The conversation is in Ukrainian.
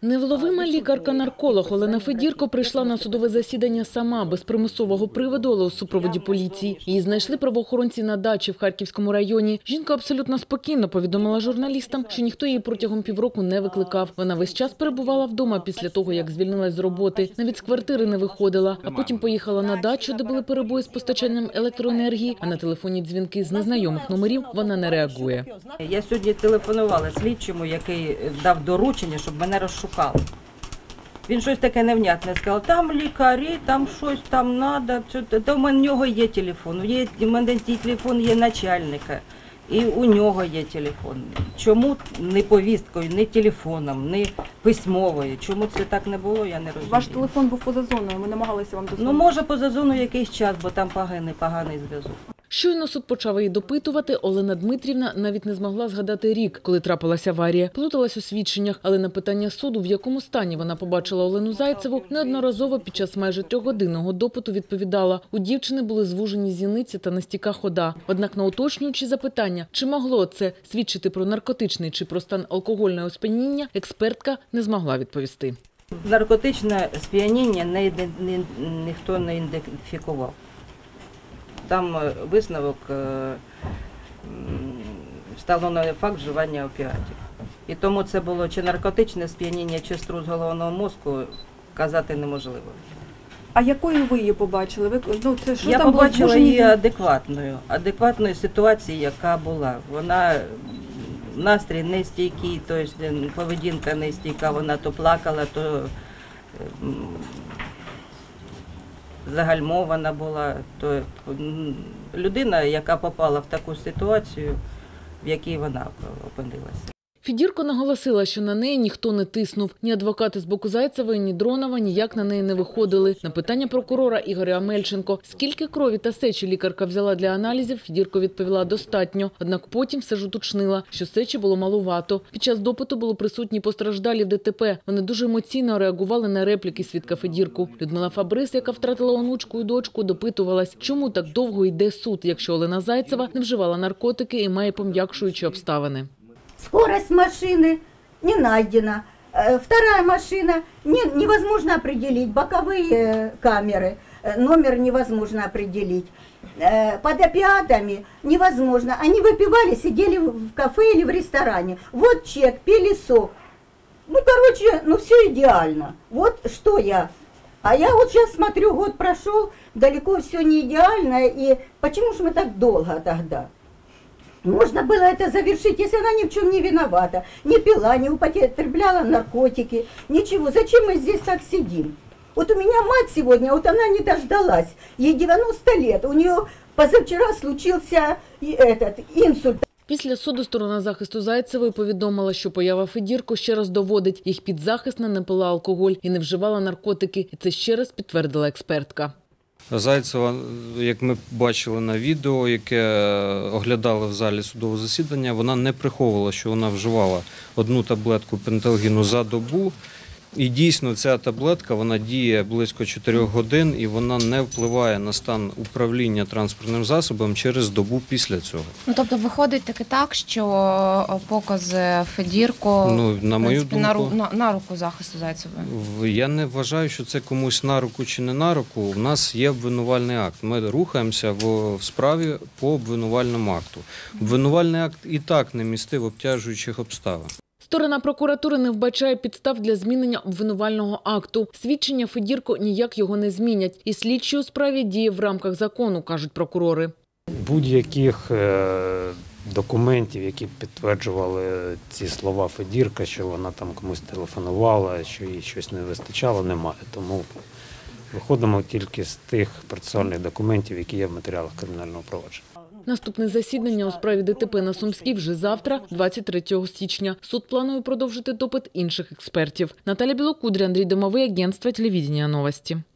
Невловима лікарка-нарколог Олена Федірко прийшла на судове засідання сама, без примусового приводу, але у супроводі поліції. Її знайшли правоохоронці на дачі в Харківському районі. Жінка абсолютно спокійно повідомила журналістам, що ніхто її протягом півроку не викликав. Вона весь час перебувала вдома після того, як звільнилась з роботи. Навіть з квартири не виходила. А потім поїхала на дачу, де були перебої з постачанням електроенергії, а на телефонні дзвінки з незнайомих номерів вона не реагує. Я сьогодні телефонувала слідчому, який дав доручення, щоб мене розшукали. Він щось таке невнятне сказав, там лікарі, там щось там треба, то в нього є телефон, у мене телефон є начальника, і у нього є телефон. Чому не повісткою, не телефоном, не письмовою, чому це так не було, я не розумію. Ваш телефон був поза зоною, ми намагалися вам дозвонити. Ну, може, поза зоною якийсь час, бо там поганий зв'язок. Щойно суд почав її допитувати, Олена Дмитрівна навіть не змогла згадати рік, коли трапилася аварія. Плуталась у свідченнях, але на питання суду, в якому стані вона побачила Олену Зайцеву, неодноразово під час майже 3-годинного допиту відповідала. У дівчини були звужені зіниці та нестійка хода. Однак на уточнюючі запитання, чи могло це свідчити про наркотичний чи про стан алкогольного сп'яніння, експертка не змогла відповісти. Наркотичне сп'яніння ніхто не ідентифікував. Там висновок встановлений факт вживання опіатів. І тому це було чи наркотичне сп'яніння, чи струс головного мозку, казати неможливо. А якою ви її побачили? Я побачила її адекватною ситуації, яка була. Вона настрій нестійкий, тобто поведінка нестійка, вона то плакала, то загальмована була, то людина, яка попала в таку ситуацію, в якій вона опинилася. Федірко наголосила, що на неї ніхто не тиснув. Ні адвокати з боку Зайцевої, ні Дронова ніяк на неї не виходили. На питання прокурора Ігоря Амельченко, скільки крові та сечі лікарка взяла для аналізів, Федірко відповіла достатньо. Однак потім все ж уточнила, що сечі було малувато. Під час допиту були присутні постраждалі в ДТП. Вони дуже емоційно реагували на репліки свідка Федірку. Людмила Фабрис, яка втратила онучку і дочку, допитувалась, чому так довго йде суд, якщо Олена Зайцева не вживала наркотики і має пом'якшуючі обставини. Скорость машины не найдена. Вторая машина невозможно определить. Боковые камеры, номер невозможно определить. Под опиатами невозможно. Они выпивали, сидели в кафе или в ресторане. Вот чек, пили сок. Все идеально. Вот что я. А я вот сейчас смотрю, год прошел, далеко все не идеально. И почему же мы так долго тогда? Можно было это завершить, если она ни в чем не виновата. Не пила, не употребляла наркотики, ничего. Зачем мы здесь так сидим? Вот у меня мать сегодня, вот она не дождалась. Ей 90 лет, у нее позавчера случился инсульт. Після суду сторона захисту Зайцевої повідомила, що поява Федірко ще раз доводить, їх підзахисна не пила алкоголь і не вживала наркотики. І це ще раз підтвердила експертка. Зайцева, як ми бачили на відео, яке оглядали в залі судового засідання, вона не приховувала, що вона вживала одну таблетку пенталгіну за добу. І дійсно ця таблетка, вона діє близько 4 годин і вона не впливає на стан управління транспортним засобом через добу після цього. Ну, тобто виходить таки так, що покази Федірко на мою думку, на руку захисту Зайцевої? Я не вважаю, що це комусь на руку чи не на руку. У нас є обвинувальний акт. Ми рухаємося в справі по обвинувальному акту. Обвинувальний акт і так не містив обтяжуючих обставин. Сторона прокуратури не вбачає підстав для змінення обвинувального акту. Свідчення Федірко ніяк його не змінять. І слідчий у справі діє в рамках закону, кажуть прокурори. Будь-яких документів, які підтверджували ці слова Федірка, що вона там комусь телефонувала, що їй щось не вистачало, немає. Тому виходимо тільки з тих процесуальних документів, які є в матеріалах кримінального провадження. Наступне засідання у справі ДТП на Сумській вже завтра, 23 січня. Суд планує продовжити допит інших експертів. Наталя Білокудря, Андрій Домовий, агентство телевидения «Новости».